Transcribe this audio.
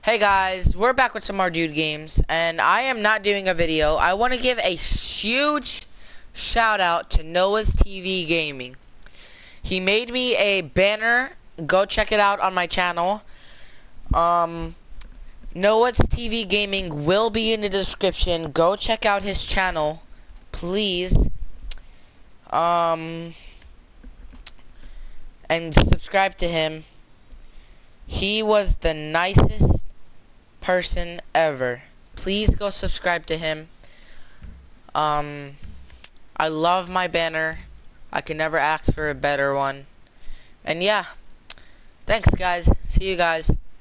Hey guys, we're back with some more Dude Games, and I am not doing a video. I want to give a huge shout out to Noah's TV Gaming. He made me a banner. Go check it out on my channel. Noah's TV Gaming will be in the description. Go check out his channel, please. And subscribe to him. He was the nicest person ever. Please go subscribe to him. I love my banner. I can never ask for a better one. And yeah, thanks guys. See you guys.